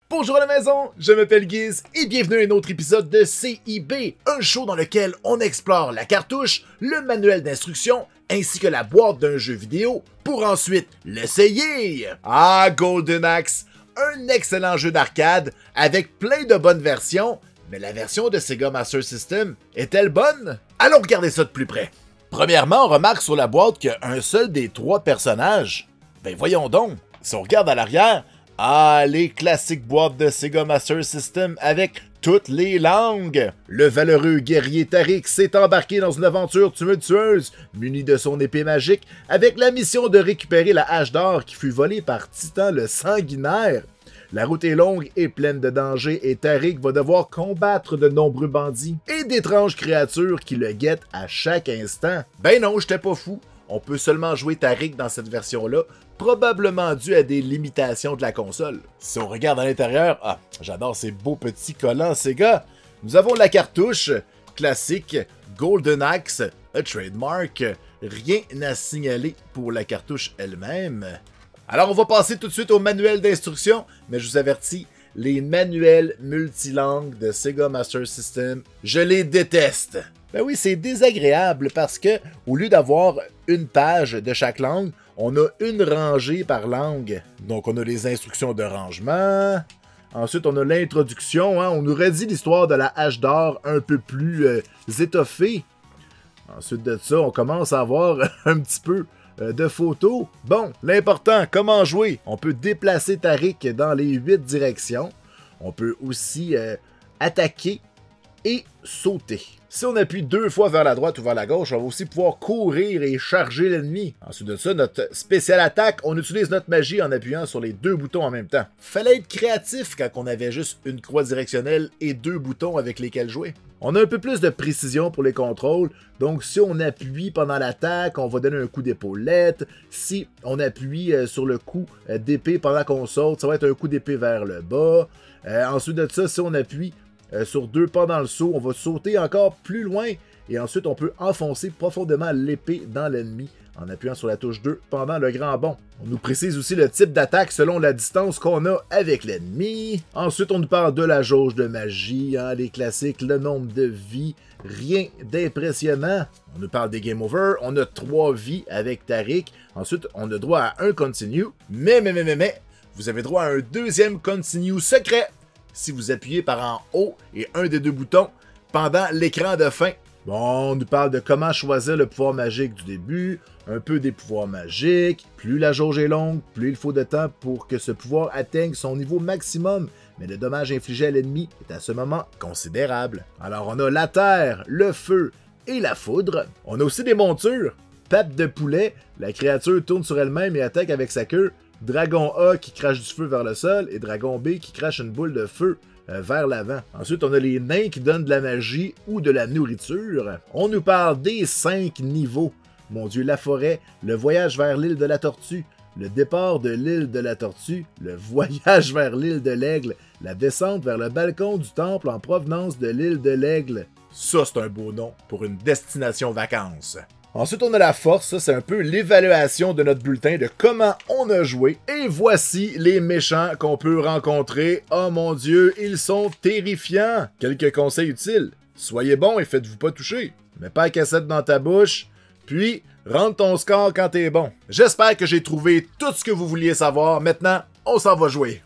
Bonjour à la maison, je m'appelle Guiz et bienvenue à un autre épisode de CIB, un show dans lequel on explore la cartouche, le manuel d'instruction ainsi que la boîte d'un jeu vidéo pour ensuite l'essayer. Ah, Golden Axe, un excellent jeu d'arcade avec plein de bonnes versions, mais la version de Sega Master System est-elle bonne? Allons regarder ça de plus près. Premièrement, on remarque sur la boîte qu'il y a un seul des trois personnages. Ben voyons donc, si on regarde à l'arrière, ah, les classiques boîtes de Sega Master System avec toutes les langues! Le valeureux guerrier Tariq s'est embarqué dans une aventure tumultueuse, muni de son épée magique, avec la mission de récupérer la hache d'or qui fut volée par Titan le Sanguinaire. La route est longue et pleine de dangers et Tariq va devoir combattre de nombreux bandits et d'étranges créatures qui le guettent à chaque instant. Ben non, j'étais pas fou. On peut seulement jouer Tariq dans cette version-là, probablement dû à des limitations de la console. Si on regarde à l'intérieur, ah, j'adore ces beaux petits collants Sega. Nous avons la cartouche classique Golden Axe, a trademark. Rien à signaler pour la cartouche elle-même. Alors on va passer tout de suite au manuel d'instruction, mais je vous avertis, les manuels multilangues de Sega Master System, je les déteste. Ben oui, c'est désagréable parce que, au lieu d'avoir une page de chaque langue, on a une rangée par langue. Donc on a les instructions de rangement. Ensuite, on a l'introduction. On nous redit l'histoire de la hache d'or un peu plus étoffée. Ensuite de ça, on commence à avoir un petit peu de photos. Bon, l'important, comment jouer? On peut déplacer Tariq dans les 8 directions. On peut aussi attaquer et sauter. Si on appuie 2 fois vers la droite ou vers la gauche, on va aussi pouvoir courir et charger l'ennemi. Ensuite de ça, notre spéciale attaque, on utilise notre magie en appuyant sur les 2 boutons en même temps. Fallait être créatif quand on avait juste une croix directionnelle et 2 boutons avec lesquels jouer. On a un peu plus de précision pour les contrôles, donc si on appuie pendant l'attaque, on va donner un coup d'épaulette. Si on appuie sur le coup d'épée pendant qu'on saute, ça va être un coup d'épée vers le bas. Ensuite de ça, si on appuie sur 2 pas dans le saut, on va sauter encore plus loin et ensuite on peut enfoncer profondément l'épée dans l'ennemi en appuyant sur la touche 2 pendant le grand bond. On nous précise aussi le type d'attaque selon la distance qu'on a avec l'ennemi. Ensuite, on nous parle de la jauge de magie, les classiques, le nombre de vies, rien d'impressionnant. On nous parle des game over, on a 3 vies avec Tariq. Ensuite, on a droit à un continue, mais, vous avez droit à un deuxième continue secret si vous appuyez par en haut et un des 2 boutons pendant l'écran de fin. Bon, on nous parle de comment choisir le pouvoir magique du début, un peu des pouvoirs magiques. Plus la jauge est longue, plus il faut de temps pour que ce pouvoir atteigne son niveau maximum, mais le dommage infligé à l'ennemi est à ce moment considérable. Alors on a la terre, le feu et la foudre. On a aussi des montures. Pape de poulet, la créature tourne sur elle-même et attaque avec sa queue. Dragon A qui crache du feu vers le sol et Dragon B qui crache une boule de feu vers l'avant. Ensuite, on a les nains qui donnent de la magie ou de la nourriture. On nous parle des 5 niveaux. Mon Dieu, la forêt, le voyage vers l'île de la tortue, le départ de l'île de la tortue, le voyage vers l'île de l'aigle, la descente vers le balcon du temple en provenance de l'île de l'aigle. Ça, c'est un beau nom pour une destination vacances. Ensuite, on a la force, ça c'est un peu l'évaluation de notre bulletin de comment on a joué. Et voici les méchants qu'on peut rencontrer. Oh mon Dieu, ils sont terrifiants. Quelques conseils utiles. Soyez bon et faites-vous pas toucher. Mets pas la cassette dans ta bouche. Puis, rentre ton score quand t'es bon. J'espère que j'ai trouvé tout ce que vous vouliez savoir. Maintenant, on s'en va jouer.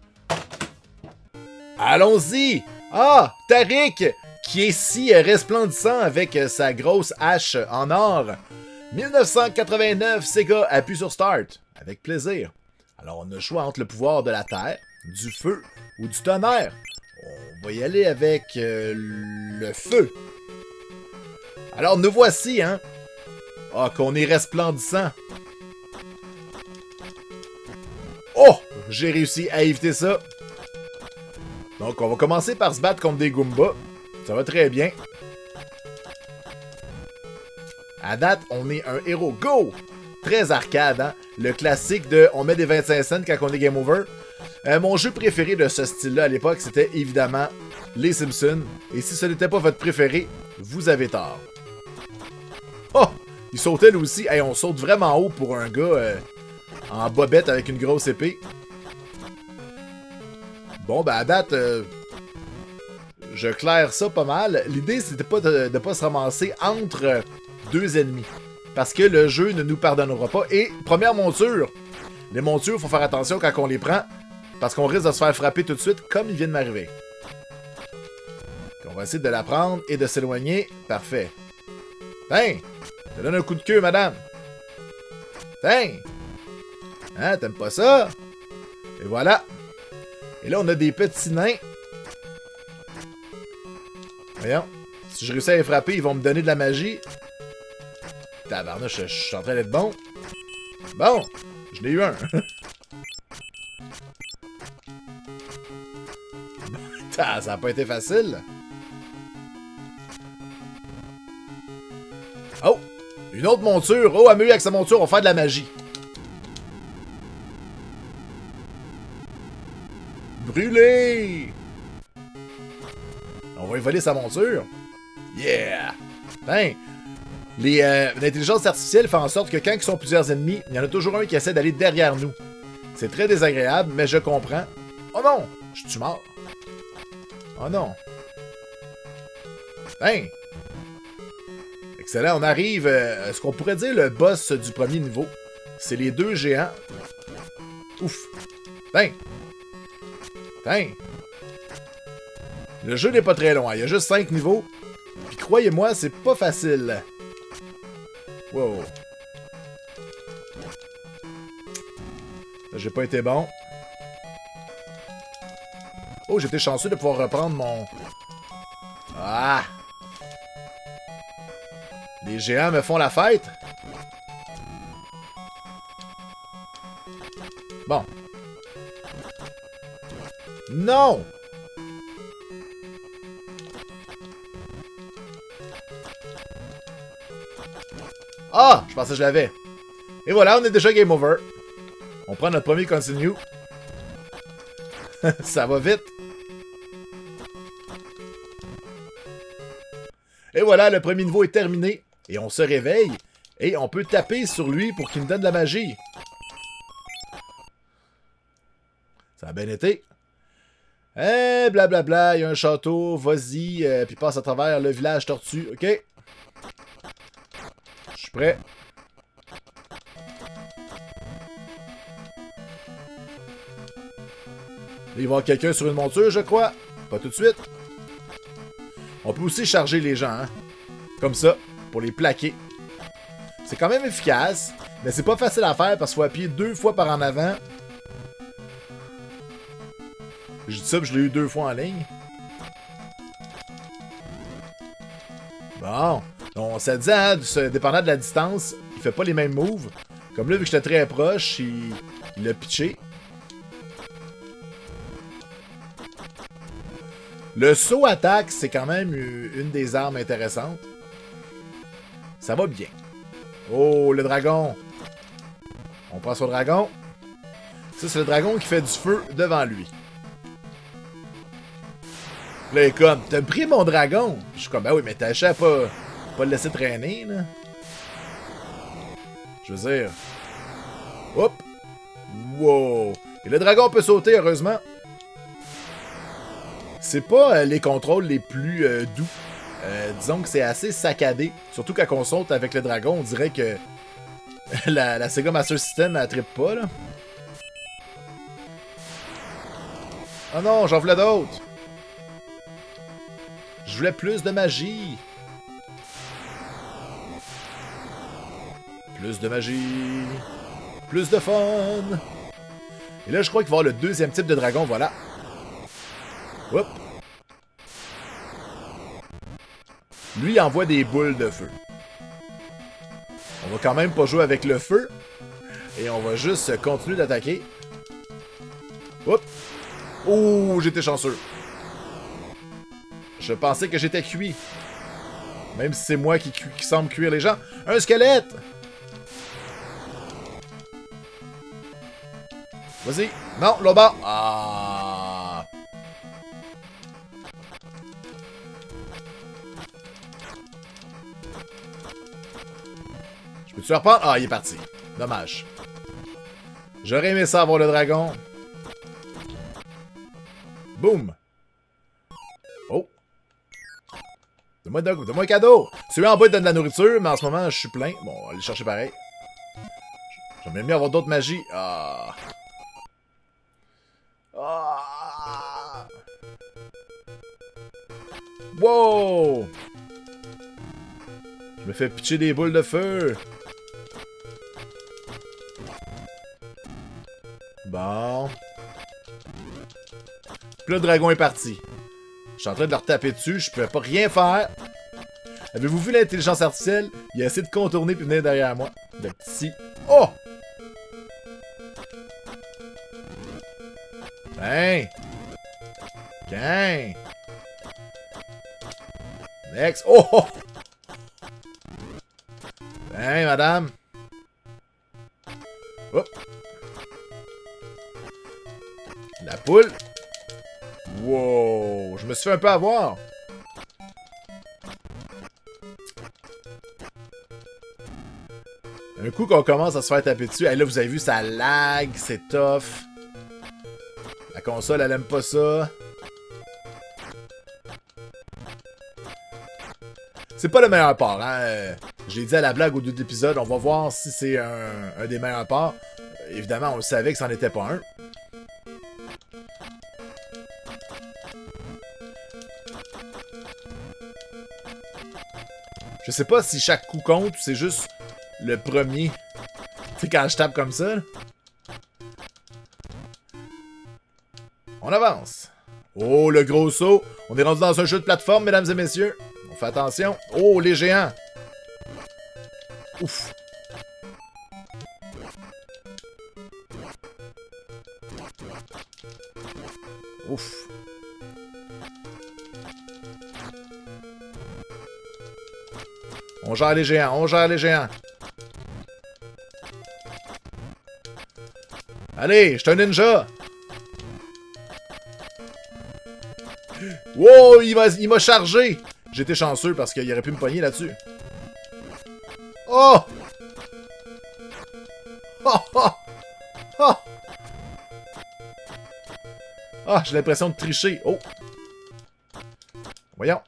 Allons-y. Ah, Tariq, qui est si resplendissant avec sa grosse hache en or. 1989, Sega appuie sur Start. Avec plaisir. Alors, on a le choix entre le pouvoir de la terre, du feu ou du tonnerre. On va y aller avec le feu. Alors, nous voici, hein. Ah, qu'on est resplendissant. Oh! J'ai réussi à éviter ça. Donc, on va commencer par se battre contre des Goombas. Ça va très bien. À date, on est un héros. Go! Très arcade, hein? Le classique de on met des 25 cents quand on est game over. Mon jeu préféré de ce style-là à l'époque, c'était évidemment les Simpsons. Et si ce n'était pas votre préféré, vous avez tort. Oh! Il sautait lui aussi. Hey, on saute vraiment haut pour un gars en bobette avec une grosse épée. Bon, ben à date, je claire ça pas mal. L'idée, c'était pas de pas se ramasser entre deux ennemis. Parce que le jeu ne nous pardonnera pas. Et, première monture, les montures, il faut faire attention quand on les prend. Parce qu'on risque de se faire frapper tout de suite, comme il vient de m'arriver. On va essayer de la prendre et de s'éloigner. Parfait. Tiens! Je te donne un coup de queue, madame. Tiens! Hein, t'aimes pas ça? Et voilà. Et là, on a des petits nains. Voyons. Si je réussis à les frapper, ils vont me donner de la magie. Tabarnouche, je suis en train d'être bon. Bon! Je n'ai eu un. Ça n'a pas été facile. Oh! Une autre monture. Oh, Amélie avec sa monture, on va faire de la magie. Brûler! On va y voler sa monture. Yeah! Ben, l'intelligence artificielle fait en sorte que quand ils sont plusieurs ennemis, il y en a toujours un qui essaie d'aller derrière nous. C'est très désagréable, mais je comprends. Oh non! Je suis mort. Oh non. Ben! Excellent, on arrive à ce qu'on pourrait dire le boss du premier niveau. C'est les deux géants. Ouf! Ben! Ben! Le jeu n'est pas très long, hein. Il y a juste 5 niveaux. Puis croyez-moi, c'est pas facile. Wow. J'ai pas été bon. Oh, j'étais chanceux de pouvoir reprendre mon... Ah! Les géants me font la fête. Bon. Non! Ah! Je pensais que je l'avais. Et voilà, on est déjà game over. On prend notre premier continue. Ça va vite. Et voilà, le premier niveau est terminé. Et on se réveille. Et on peut taper sur lui pour qu'il nous donne de la magie. Ça a bien été. Eh, blablabla, il y a un château, vas-y, puis passe à travers le village tortue, ok? Je suis prêt. Il va y avoir quelqu'un sur une monture, je crois. Pas tout de suite. On peut aussi charger les gens, hein? Comme ça, pour les plaquer. C'est quand même efficace, mais c'est pas facile à faire parce qu'il faut appuyer 2 fois par en avant. Je dis ça, puis je l'ai eu 2 fois en ligne. Bon. Donc, ça dit, hein, dépendant de la distance, il fait pas les mêmes moves. Comme là, vu que j'étais très proche, il l'a pitché. Le saut attaque, c'est quand même une des armes intéressantes. Ça va bien. Oh, le dragon. On prend son dragon. Ça, c'est le dragon qui fait du feu devant lui. Là, il est comme, t'as pris mon dragon? Je suis comme, ben oui, mais t'as acheté à pas le laisser traîner, là. Je veux dire... Hop! Wow! Et le dragon peut sauter, heureusement. C'est pas les contrôles les plus doux. Disons que c'est assez saccadé. Surtout quand on saute avec le dragon, on dirait que la Sega Master System, elle trippe pas, là. Oh non, j'en voulais d'autres. Je voulais plus de magie. Plus de magie. Plus de fun. Et là, je crois qu'il va y avoir le deuxième type de dragon, voilà. Hop. Lui, il envoie des boules de feu. On va quand même pas jouer avec le feu. Et on va juste continuer d'attaquer. Hop. Oh, j'étais chanceux. Je pensais que j'étais cuit. Même si c'est moi qui semble cuire les gens. Un squelette! Vas-y. Non, là-bas. Ah. Je peux-tu le reprendre? Ah, il est parti. Dommage. J'aurais aimé ça avoir le dragon. Boum! Oh! Donne-moi un cadeau! Celui en bas, il donne de la nourriture, mais en ce moment, je suis plein. Bon, on va aller chercher pareil. J'aimerais mieux avoir d'autres magies. Ah! Ah! Wow! Je me fais pitcher des boules de feu. Bon. Puis le dragon est parti. Je suis en train de leur taper dessus, je peux pas rien faire. Avez-vous vu l'intelligence artificielle? Il a essayé de contourner puis venir derrière moi. Le petit... Oh! Hein? Qu'un? Next. Oh! Hein, madame? Hop! La poule. Wow! Je me suis fait un peu avoir. Un coup qu'on commence à se faire taper dessus. Hey, là, vous avez vu, ça lag, c'est tough. La console, elle aime pas ça. C'est pas le meilleur port, hein. J'ai dit à la blague au début de l'épisode, on va voir si c'est un des meilleurs ports. Évidemment, on le savait que c'en était pas un. Je sais pas si chaque coup compte ou c'est juste le premier. Tu sais, quand je tape comme ça. Là. On avance. Oh, le gros saut. On est rendu dans un jeu de plateforme, mesdames et messieurs. On fait attention. Oh, les géants. Ouf. Ouf. On gère les géants, on gère les géants. Allez, je suis un ninja. Wow, il m'a chargé. J'étais chanceux parce qu'il aurait pu me pogner là-dessus. Oh! Oh! Oh! Oh! Ah, j'ai l'impression de tricher. Oh! Voyons.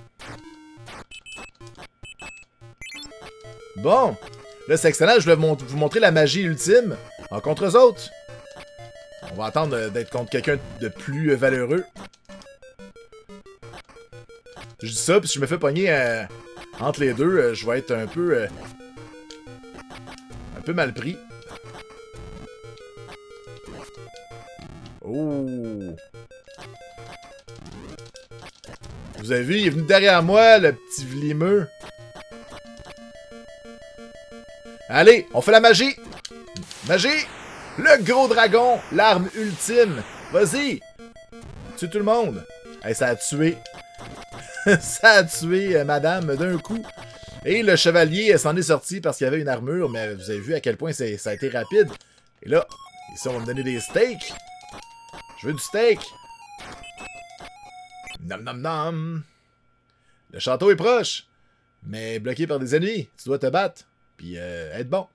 Bon. Là, c'est excellent. Je vais vous montrer la magie ultime en contre eux autres. On va attendre d'être contre quelqu'un de plus valeureux. Je dis ça, puis si je me fais pogner entre les deux, je vais être un peu mal pris. Oh! Vous avez vu, il est venu derrière moi, le petit vlimeux. Allez, on fait la magie! Magie! Le gros dragon! L'arme ultime! Vas-y! Tue tout le monde! Hey, ça a tué. Ça a tué madame d'un coup. Et le chevalier s'en est sorti parce qu'il y avait une armure, mais vous avez vu à quel point ça a été rapide. Et là, ici on va me donner des steaks. Je veux du steak. Nom nom nom. Le château est proche, mais bloqué par des ennemis. Tu dois te battre, puis être bon.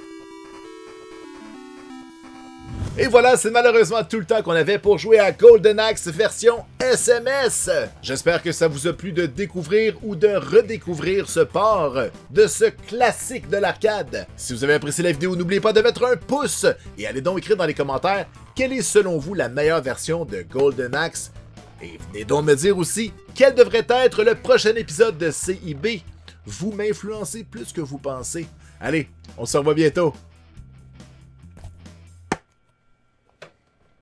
Et voilà, c'est malheureusement tout le temps qu'on avait pour jouer à Golden Axe version SMS. J'espère que ça vous a plu de découvrir ou de redécouvrir ce port de ce classique de l'arcade. Si vous avez apprécié la vidéo, n'oubliez pas de mettre un pouce et allez donc écrire dans les commentaires quelle est selon vous la meilleure version de Golden Axe. Et venez donc me dire aussi quel devrait être le prochain épisode de CIB. Vous m'influencez plus que vous pensez. Allez, on se revoit bientôt.